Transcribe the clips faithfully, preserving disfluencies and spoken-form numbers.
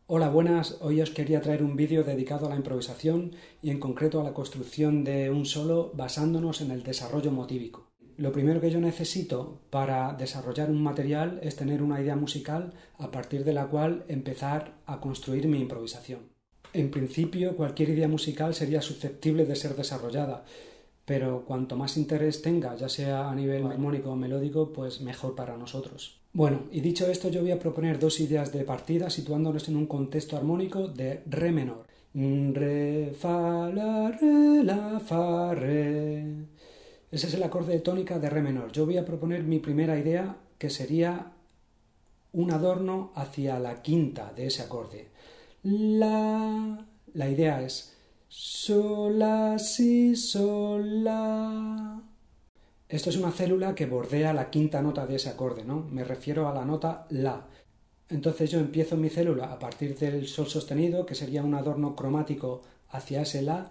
Hola, buenas. Hoy os quería traer un vídeo dedicado a la improvisación y en concreto a la construcción de un solo basándonos en el desarrollo motívico. Lo primero que yo necesito para desarrollar un material es tener una idea musical a partir de la cual empezar a construir mi improvisación. En principio, cualquier idea musical sería susceptible de ser desarrollada, pero cuanto más interés tenga, ya sea a nivel armónico o melódico, pues mejor para nosotros. Bueno, y dicho esto, yo voy a proponer dos ideas de partida situándonos en un contexto armónico de re menor. Re, fa, la, re, la, fa, re. Ese es el acorde de tónica de re menor. Yo voy a proponer mi primera idea, que sería un adorno hacia la quinta de ese acorde. La, la idea es sol, la, si, sol, la. Esto es una célula que bordea la quinta nota de ese acorde, ¿no? Me refiero a la nota la. Entonces yo empiezo mi célula a partir del sol sostenido, que sería un adorno cromático hacia ese la,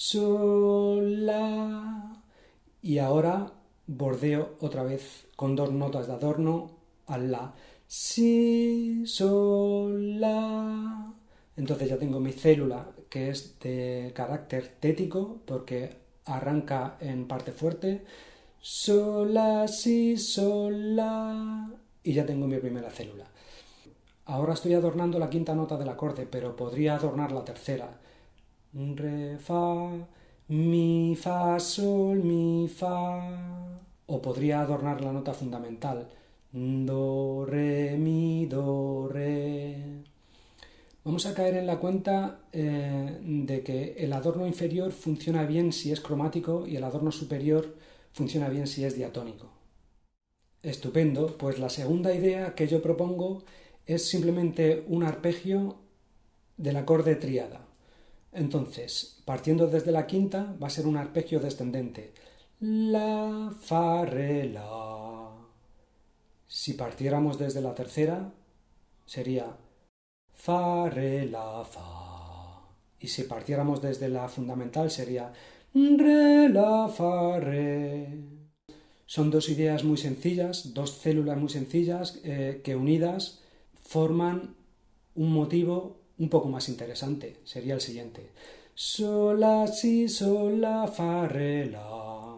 sol, la, y ahora bordeo otra vez con dos notas de adorno al la, si, sol, la. Entonces ya tengo mi célula que es de carácter tético porque arranca en parte fuerte, sol, la, si, sol, la, y ya tengo mi primera célula. Ahora estoy adornando la quinta nota del acorde, pero podría adornar la tercera. Re, fa, mi, fa, sol, mi, fa. O podría adornar la nota fundamental. Do, re, mi, do, re. Vamos a caer en la cuenta eh, de que el adorno inferior funciona bien si es cromático y el adorno superior funciona bien si es diatónico. Estupendo, pues la segunda idea que yo propongo es simplemente un arpegio del acorde tríada. Entonces, partiendo desde la quinta, va a ser un arpegio descendente. La, fa, re, la. Si partiéramos desde la tercera, sería fa, re, la, fa. Y si partiéramos desde la fundamental, sería re, la, fa, re. Son dos ideas muy sencillas, dos células muy sencillas eh, que unidas forman un motivo un poco más interesante. Sería el siguiente. Sol, la, si, sol, la, fa, re, la.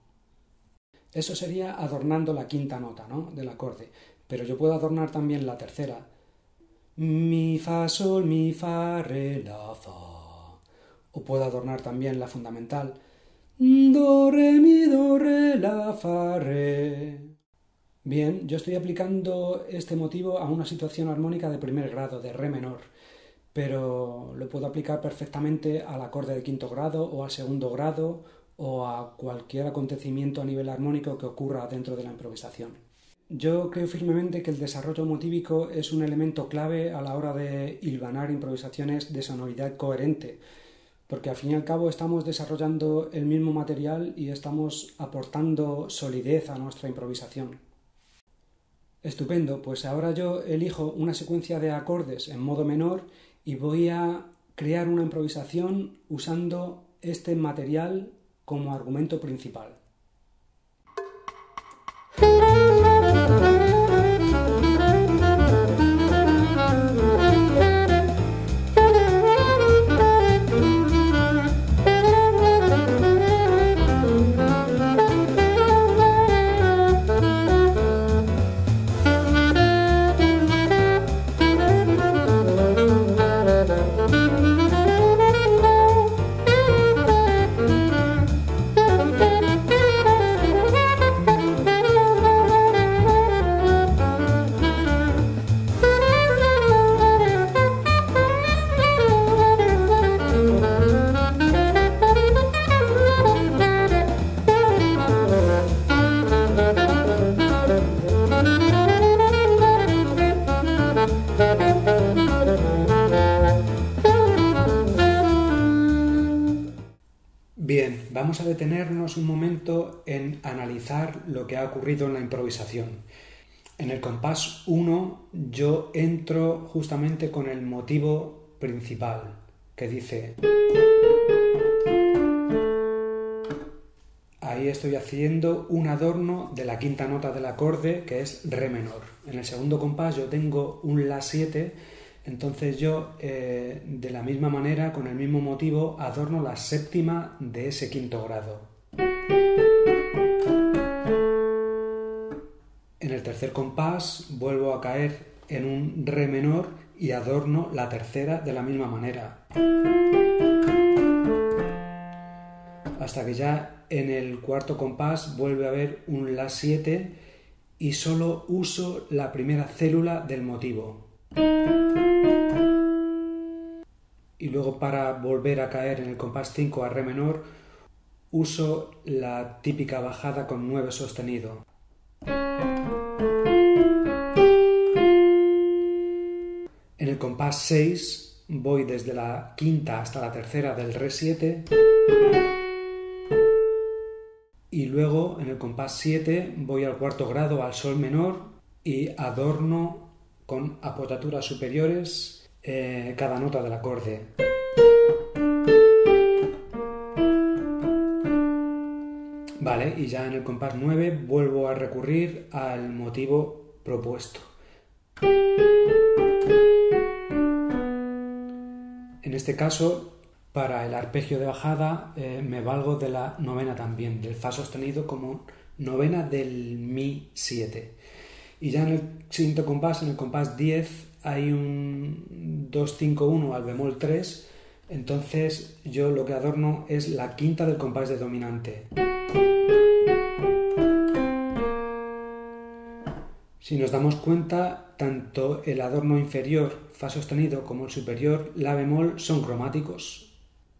Eso sería adornando la quinta nota, ¿no?, del acorde. Pero yo puedo adornar también la tercera. Mi, fa, sol, mi, fa, re, la, fa. O puedo adornar también la fundamental. Do, re, mi, do, re, la, fa, re. Bien, yo estoy aplicando este motivo a una situación armónica de primer grado, de re menor, pero lo puedo aplicar perfectamente al acorde de quinto grado o al segundo grado o a cualquier acontecimiento a nivel armónico que ocurra dentro de la improvisación. Yo creo firmemente que el desarrollo motívico es un elemento clave a la hora de hilvanar improvisaciones de sonoridad coherente, porque al fin y al cabo estamos desarrollando el mismo material y estamos aportando solidez a nuestra improvisación. Estupendo, pues ahora yo elijo una secuencia de acordes en modo menor y voy a crear una improvisación usando este material como argumento principal. Bien, vamos a detenernos un momento en analizar lo que ha ocurrido en la improvisación. En el compás uno yo entro justamente con el motivo principal, que dice... Ahí estoy haciendo un adorno de la quinta nota del acorde, que es re menor. En el segundo compás yo tengo un la siete, Entonces yo, eh, de la misma manera, con el mismo motivo, adorno la séptima de ese quinto grado. En el tercer compás vuelvo a caer en un re menor y adorno la tercera de la misma manera. Hasta que ya en el cuarto compás vuelve a haber un la siete y solo uso la primera célula del motivo. Y luego, para volver a caer en el compás cinco a re menor, uso la típica bajada con nueve sostenido. En el compás seis voy desde la quinta hasta la tercera del re siete y luego en el compás siete voy al cuarto grado al sol menor y adorno con apoyaturas superiores eh, cada nota del acorde. Vale, y ya en el compás nueve vuelvo a recurrir al motivo propuesto. En este caso, para el arpegio de bajada, eh, me valgo de la novena también, del fa sostenido como novena del mi siete. Y ya en el siguiente compás, en el compás diez, hay un dos cinco uno al bemol tres, entonces yo lo que adorno es la quinta del compás de dominante. Si nos damos cuenta, tanto el adorno inferior, fa sostenido, como el superior, la bemol, son cromáticos.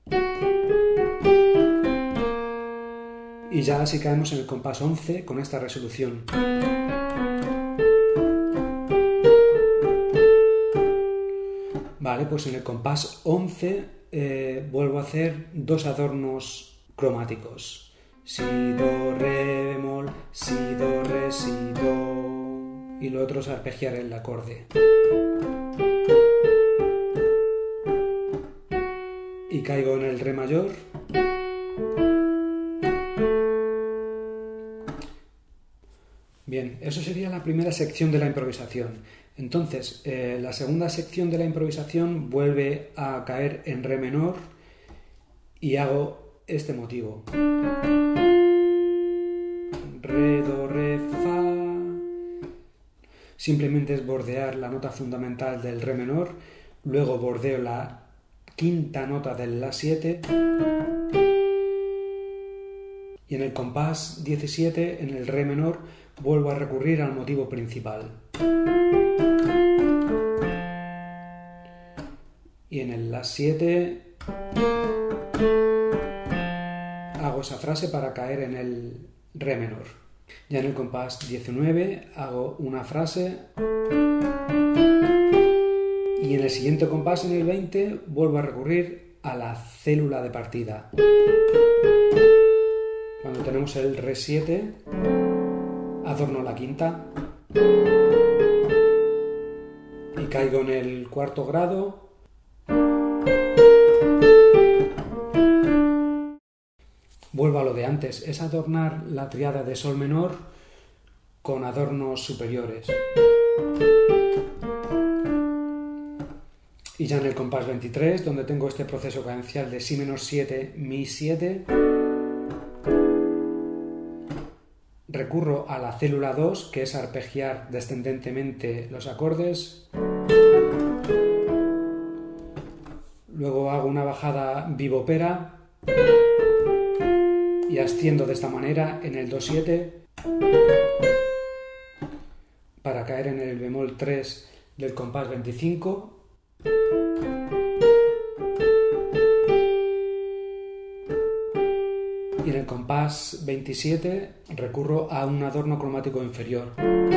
Y ya así caemos en el compás once con esta resolución. Vale, pues en el compás once eh, vuelvo a hacer dos adornos cromáticos. Si, do, re, bemol, si, do, re, si, do. Y lo otro es arpegiar el acorde. Y caigo en el re mayor. Bien, eso sería la primera sección de la improvisación. Entonces, eh, la segunda sección de la improvisación vuelve a caer en re menor y hago este motivo. Re, do, re, fa. Simplemente es bordear la nota fundamental del re menor, luego bordeo la quinta nota del la siete y en el compás diecisiete, en el re menor, vuelvo a recurrir al motivo principal. Y en el la siete hago esa frase para caer en el re menor. Ya en el compás diecinueve hago una frase y en el siguiente compás, en el veinte, vuelvo a recurrir a la célula de partida. Cuando tenemos el re siete, adorno la quinta y caigo en el cuarto grado. Vuelvo a lo de antes, es adornar la tríada de sol menor con adornos superiores. Y ya en el compás veintitrés, donde tengo este proceso cadencial de si menor siete, mi siete, recurro a la célula dos, que es arpegiar descendentemente los acordes. Luego hago una bajada vivopera y asciendo de esta manera en el do siete para caer en el bemol tres del compás veinticinco. Y en el compás veintisiete recurro a un adorno cromático inferior.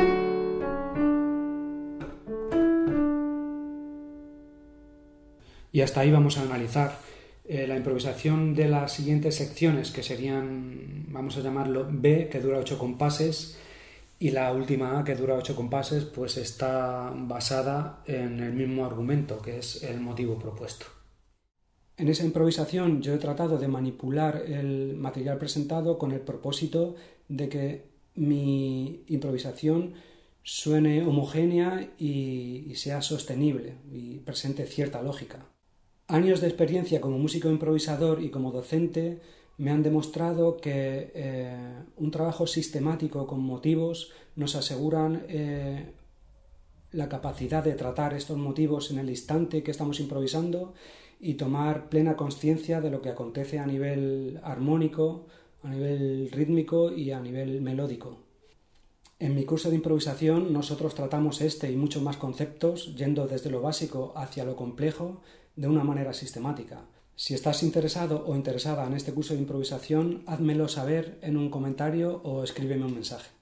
Y hasta ahí vamos a analizar eh, la improvisación de las siguientes secciones, que serían, vamos a llamarlo B, que dura ocho compases, y la última A, que dura ocho compases, pues está basada en el mismo argumento, que es el motivo propuesto. En esa improvisación yo he tratado de manipular el material presentado con el propósito de que mi improvisación suene homogénea y, y sea sostenible y presente cierta lógica. Años de experiencia como músico improvisador y como docente me han demostrado que eh, un trabajo sistemático con motivos nos aseguran eh, la capacidad de tratar estos motivos en el instante que estamos improvisando y tomar plena conciencia de lo que acontece a nivel armónico, a nivel rítmico y a nivel melódico. En mi curso de improvisación nosotros tratamos este y muchos más conceptos yendo desde lo básico hacia lo complejo de una manera sistemática. Si estás interesado o interesada en este curso de improvisación, házmelo saber en un comentario o escríbeme un mensaje.